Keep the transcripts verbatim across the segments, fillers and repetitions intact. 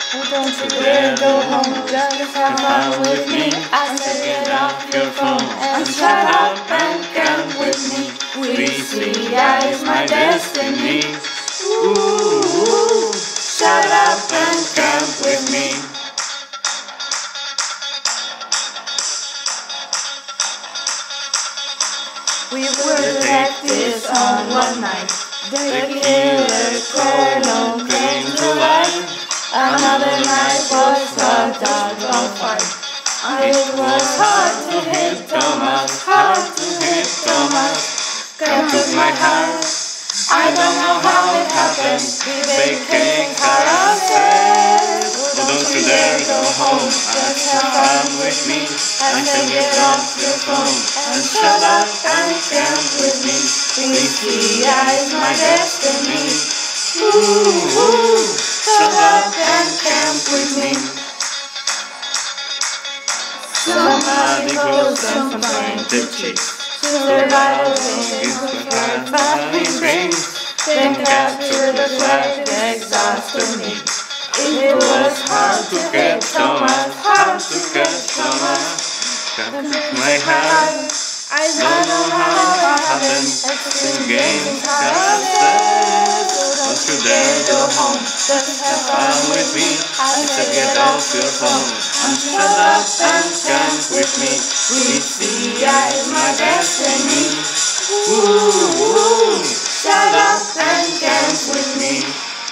Oh, don't you dare go home, just have fun with me. I said get off your phone and shut up and camp with me. We see is my destiny. Ooh, shut up and camp with me. We were detectives on one night. The killer colonel came to life. Another night was a dog fight. It was hard to hit Thomas, hard to hit Thomas. God took my heart. I don't know how it happened. We became carousel. Oh, don't you dare go home. Just have fun with me. And then get off your phone and shut up and camp with me. We see is my destiny. Ooh, ooh, shut up and camp with me. Somebody goes and find the chicks. Survival is what funny brings. Then capture the flag that exhausted me. It was hard to get Thomas, hard to get Thomas. Cut my heart. I don't know how it happened. It's in games carousel. Don't you dare go home. Just have fun with me. I said get off your phone and shut up and camp with me. We see is my destiny. Ooh, ooh, shut up and camp with me.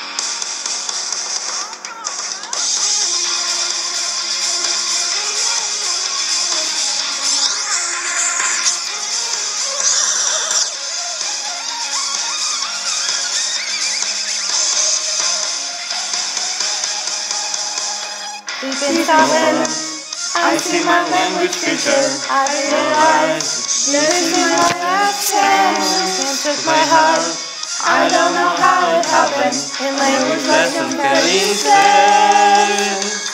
Deep inside, I see my language feature. I realize this is my last chance. Can't took my heart. I don't know how it happened. In language lesson, Kelly says.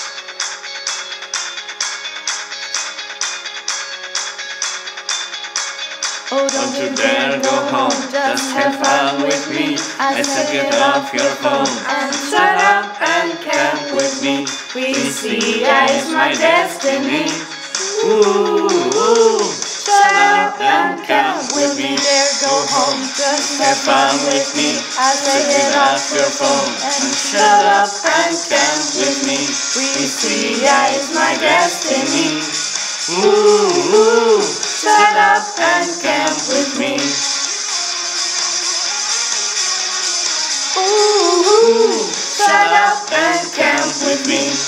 Oh, don't you dare go home. Just have fun with me. I said get off your phone and shut up and camp with me. We see is my destiny. Ooh, ooh, shut up and camp with me. There, go home, just have fun with me. I say get off your phone and shut up and camp with me. We see is my destiny. Ooh, ooh, shut up and camp with me. Ooh, ooh, shut up and camp with me.